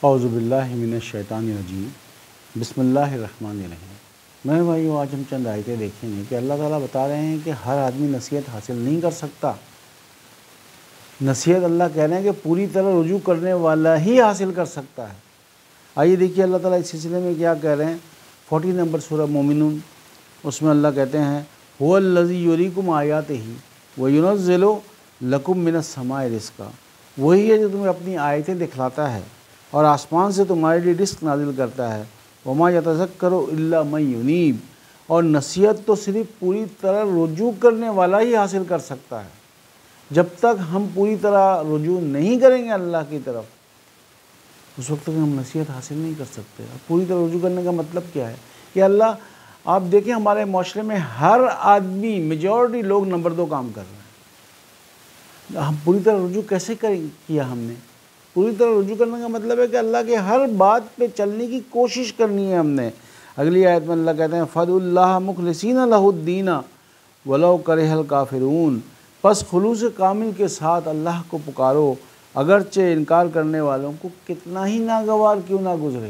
اعوذ باللہ من الشیطان الرجیم بسم اللہ الرحمن الرحیم۔ میں بھائیو آج ہم چند آیتیں دیکھیں گے کہ اللہ تعالیٰ بتا رہے ہیں کہ ہر آدمی نصیحت حاصل نہیں کر سکتا۔ نصیحت اللہ کہہ رہے ہیں کہ پوری طرح رجوع کرنے والا ہی حاصل کر سکتا ہے۔ آئیے دیکھیے اللہ تعالیٰ اس سلسلے میں کیا کہہ رہے ہیں۔ 40 نمبر سورہ مومنون، اس میں اللہ کہتے ہیں هو الذی یریکم آیاتہ وینزل لکم من السماء رزقا، وہی ہے جو تمہیں اپنی آیتیں دکھلاتا ہے اور آسمان سے تمہارے لیے رزق نازل کرتا ہے۔ وما یتذکر الا من ینیب، اور نصیحت تو صرف پوری طرح رجوع کرنے والا ہی حاصل کر سکتا ہے۔ جب تک ہم پوری طرح رجوع نہیں کریں گے اللہ کی طرف، اس وقت تک ہم نصیحت حاصل نہیں کر سکتے۔ اب پوری طرح رجوع کرنے کا مطلب کیا ہے کہ اللہ، آپ دیکھیں ہمارے معاشرے میں ہر آدمی، میجورٹی لوگ نمبر 2 کام کر رہے ہیں۔ ہم پوری طرح رجوع کیسے کیا ہم نے؟ پوری طرح رجوع کرنے کا مطلب ہے کہ اللہ کے ہر بات پہ چلنے کی کوشش کرنی ہے ہم نے۔ اگلی آیت میں اللہ کہتے ہیں فَادْعُوا اللَّهَ مُخْلِصِينَ لَهُ الدِّينَ وَلَوْ كَرِهَ الْكَافِرُونَ، پس خلوص کامل کے ساتھ اللہ کو پکارو، اگرچہ انکار کرنے والوں کو کتنا ہی ناگوار کیوں نہ گزرے۔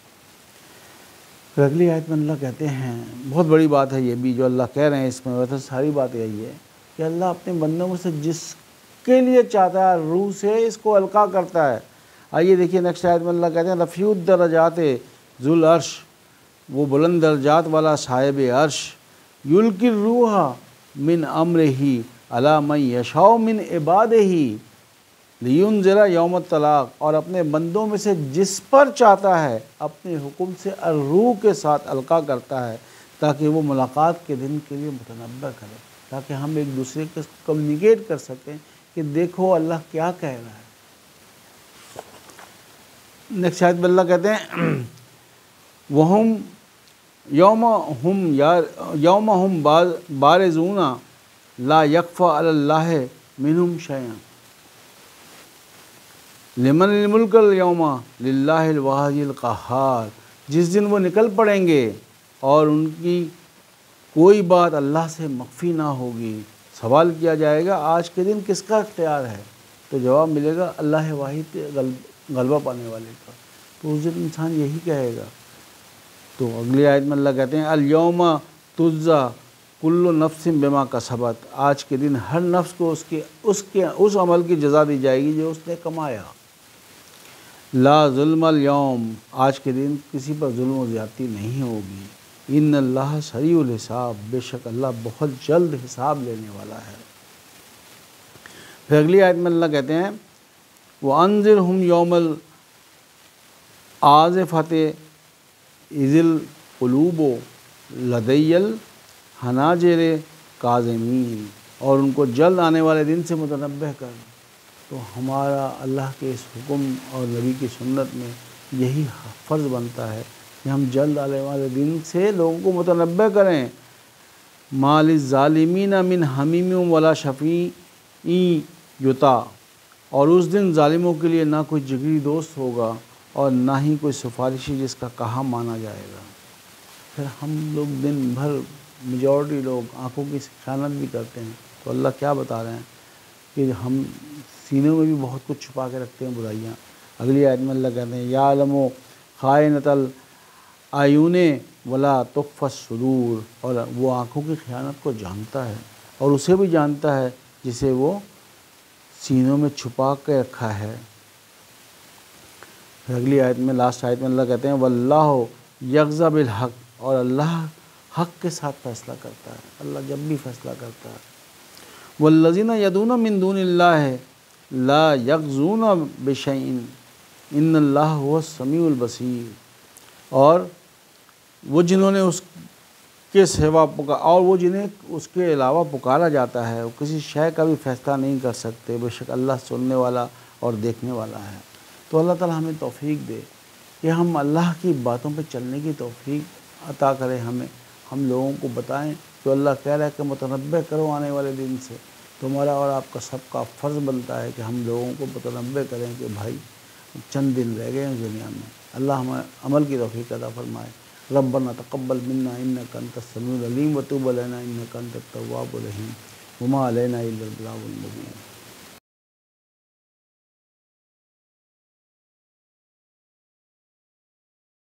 پھر اگلی آیت میں اللہ کہتے ہیں، بہت بڑی بات ہے یہ بھی جو اللہ کہہ رہے ہیں اس میں، ویسے ساری بات یہی ہے کہ اللہ اپنے بندوں میں سے جس کے لیے چاہتا ہے روح سے اس کو القا کرتا ہے۔ آئیے دیکھیے نیکسٹ آیت میں اللہ کہتے ہیں رفیع الدرجات ذو العرش، وہ بلند درجات والا صاحب عرش، یلقی الروح من امرہ علی من یشاء من عبادہ لینذر یوم الطلاق، اور اپنے بندوں میں سے جس پر چاہتا ہے اپنے حکم سے الروح کے ساتھ القا کرتا ہے تاکہ وہ ملاقات کے دن کے لیے متنبہ کرے، تاکہ ہم ایک دوسرے کے کمیونیکیٹ کر سکیں کہ دیکھو اللہ کیا کہہ رہا ہے۔ نیکسٹ آیت میں اللہ کہتے ہیں وہم یوم ہم بارزون لا یخفی علی اللہ منہم شیء لمن الملک اليوم للہ الواحد القہار، جس دن وہ نکل پڑیں گے اور ان کی کوئی بات اللہ سے مخفی نہ ہوگی۔ سوال کیا جائے گا آج کے دن کس کا اختیار ہے، تو جواب ملے گا اللہ واحد کے غلبہ پانے والے کا۔ تو اس دن انسان یہی کہے گا۔ تو اگلی آیت میں اللہ کہتے ہیں الیوم تجزی کل نفس بما کسبت، آج کے دن ہر نفس کو اس عمل کی جزا دی جائے گی جو اس نے کمایا۔ لا ظلم اليوم، آج کے دن کسی پر ظلم و زیادتی نہیں ہوگی۔ ان اللہ سریع الحساب، بے شک اللہ بہت جلد حساب لینے والا ہے۔ پھر اگلی آیت میں اللہ کہتے ہیں وَأَنذِرْهُمْ يَوْمَ الْآزِفَةِ إِذِ الْقُلُوبُ لَدَيَّ الْحَنَاجِرِ كَاظِمِينَ، اور ان کو جلد آنے والے دن سے متنبہ کر۔ تو ہمارا اللہ کے اس حکم اور نبی کی سنت میں یہی فرض بنتا ہے کہ ہم جلد آنے والے دن سے لوگوں کو متنبہ کریں۔ مَا لِلظَّالِمِينَ مِنْ حَمِيمٍ وَلَا شَفِيعٍ یُطَاعُ، اور اس دن ظالموں کے لیے نہ کوئی جگری دوست ہوگا اور نہ ہی کوئی سفارشی جس کا کہا مانا جائے گا۔ پھر ہم لوگ دن بھر میجورٹی لوگ آنکھوں کی خیانت بھی کرتے ہیں، تو اللہ کیا بتا رہے ہیں کہ ہم سینوں میں بھی بہت کچھ چھپا کے رکھتے ہیں برائیاں۔ اگلی آیت میں اللہ کہتے ہیں یعلم خائنۃ الاعین ولا تخفی الصدور، اور وہ آنکھوں کی خیانت کو جانتا ہے اور اسے بھی جانتا ہے جسے وہ سینوں میں چھپا کے رکھا ہے۔ پھر اگلی آیت میں لاسٹ آیت میں اللہ کہتے ہیں واللہ یقضی بالحق، اور اللہ حق کے ساتھ فیصلہ کرتا ہے، اللہ جب بھی فیصلہ کرتا ہے۔ والذین یدعون من دون اللہ لا یقضون بشیء ان اللہ هو السمیع البصیر، اور وہ جنہوں نے اس کے سوا اور وہ جنہیں اس کے علاوہ پکارا جاتا ہے وہ کسی شے کا بھی فیصلہ نہیں کر سکتے، بے شک اللہ سننے والا اور دیکھنے والا ہے۔ تو اللہ تعالی ہمیں توفیق دے کہ ہم اللہ کی باتوں پہ چلنے کی توفیق عطا کرے ہمیں، ہم لوگوں کو بتائیں جو اللہ کہہ رہا ہے کہ متنبہ کرو آنے والے دن سے۔ تو ہمارا اور آپ کا سب کا فرض بنتا ہے کہ ہم لوگوں کو متنبہ کریں کہ بھائی چند دن رہ گئے ہیں دنیا میں۔ اللہ ہمیں عمل کی توفیق عطا فرمائے۔ ربنا تقبل منا انک انت السمیع العلیم وتب علینا انک انت التواب الرحیم وما علینا الا البلاغ المبین۔